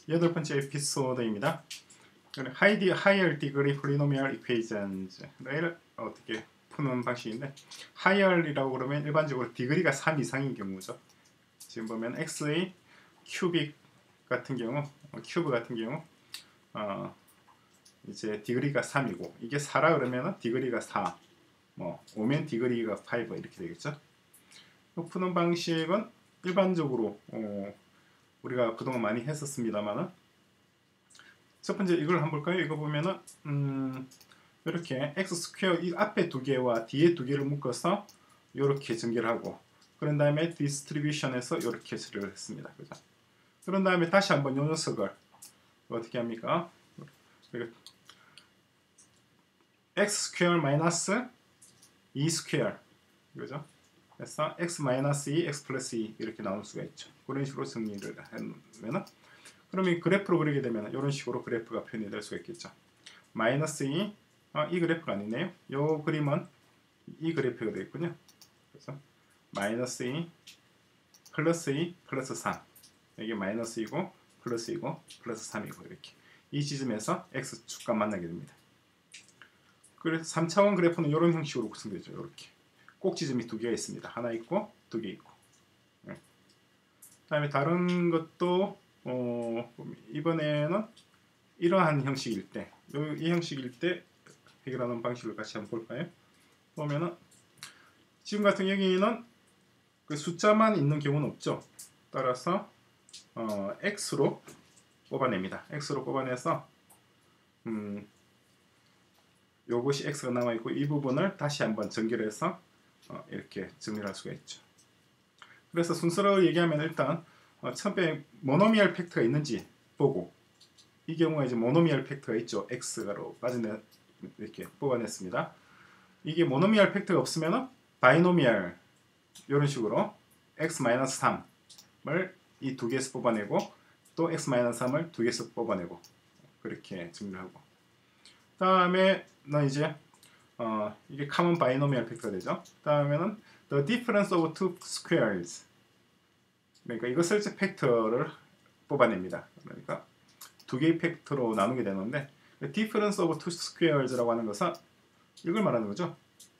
8번째 에피소드입니다. Higher Degree Polynomial Equations를 어떻게 푸는 방식인데, Higher이라고 그러면 일반적으로 디그리가 3 이상인 경우죠. 지금 보면 x의 큐빅 같은 경우, 큐브 같은 경우 이제 디그리가 3이고, 이게 4라 그러면 디그리가 4, 오면 디그리가 5 이렇게 되겠죠. 푸는 방식은 일반적으로 우리가 그동안 많이 했었습니다만은, 첫 번째 이걸 한번 볼까요? 이거 보면은 이렇게 x 스퀘어 이 앞에 두 개와 뒤에 두 개를 묶어서 이렇게 전개를 하고, 그런 다음에 디스트리뷰션에서 이렇게 처리를 했습니다. 그죠? 그런 다음에 다시 한번 이 녀석을 어떻게 합니까? x 스퀘어 마이너스 2 스퀘어, 그죠? 그래서 x 마이너스 2, x 플러스 2 이렇게 나올 수가 있죠. 그런 식으로 정리를 하면은, 그러면 그래프로 그리게 되면 이런 식으로 그래프가 표현이 될 수가 있겠죠. 마이너스 2, 이 그래프가 아니네요. 이 그림은 이 그래프가 되겠군요. 그래서 마이너스 2, 플러스 2, 플러스 3. 이게 마이너스 2고, 플러스 2고, 플러스 3이고, 이렇게. 이 지점에서 x축과 만나게 됩니다. 그래서 3차원 그래프는 이런 형식으로 구성되죠. 이렇게. 꼭 지점이 두 개가 있습니다. 하나 있고, 두 개 있고. 그 다음에 다른 것도, 이번에는 이러한 형식일 때, 이 형식일 때 해결하는 방식을 같이 한번 볼까요? 보면은, 지금 같은 여기는 그 숫자만 있는 경우는 없죠. 따라서, x로 뽑아냅니다. x로 뽑아내서, 요것이 x가 남아있고, 이 부분을 다시 한번 전개를 해서, 이렇게 정리를 할 수가 있죠. 그래서 순서로 얘기하면 일단, 처음에 모노미얼 팩터가 있는지 보고, 이 경우에 이제 모노미얼 팩터가 있죠. x가로 이렇게 뽑아냈습니다. 이게 모노미얼 팩터가 없으면 바이노미얼, 이런 식으로 x-3을 이 두 개에서 뽑아내고, 또 x-3을 두 개에서 뽑아내고, 그렇게 정리를 하고, 다음에는 이제 이게 common binomial 팩터가 되죠. 다음에는 the difference of two squares, 그러니까 이것을 이제 팩터를 뽑아냅니다. 그러니까 두 개의 팩터로 나누게 되는데, difference of two squares라고 하는 것은 이걸 말하는 거죠.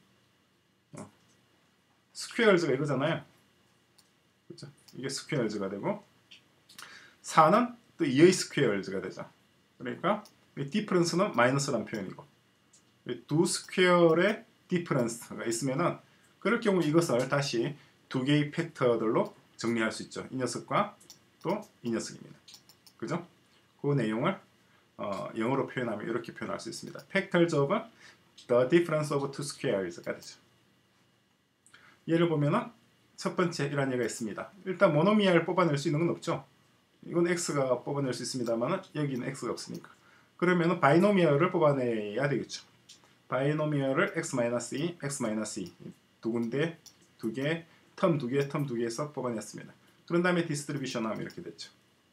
squares가 이거잖아요. 그렇죠? 이게 squares가 되고, 4는 또 2의 squares가 되죠. 그러니까 difference는 마이너스라는 표현이고, 두 스퀘어의 difference가 있으면은, 그럴 경우 이것을 다시 두 개의 팩터들로 정리할 수 있죠. 이 녀석과 또 이 녀석입니다. 그죠? 그 내용을 영어로 표현하면 이렇게 표현할 수 있습니다. Factors of the difference of two squares가 되죠. 예를 보면은 첫 번째 이런 예가 있습니다. 일단 모노미얼 뽑아낼 수 있는 건 없죠. 이건 x가 뽑아낼 수 있습니다만 여기는 x가 없으니까. 그러면은 바이노미얼을 뽑아내야 되겠죠. 바이노미얼을 x-2, x-2 두 군데, 두 개, 텀 두 개, 텀 두 개에서 뽑아냈습니다. 그런 다음에 디스트리뷰션 하면 이렇게 됐죠.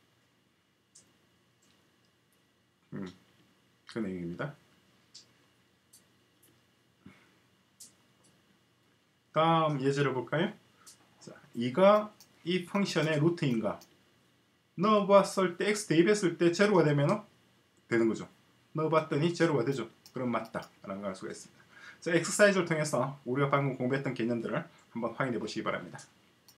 그 내용입니다. 다음 예제를 볼까요? 자, 이가 이 펑션의 루트인가? 넣어봤을 때 x 대입했을 때 제로가 되면 되는 거죠. 넣어봤더니 제로가 되죠. 그럼 맞다 라는 걸 알 수가 있습니다. 자, 엑서사이즈를 통해서 우리가 방금 공부했던 개념들을 한번 확인해 보시기 바랍니다.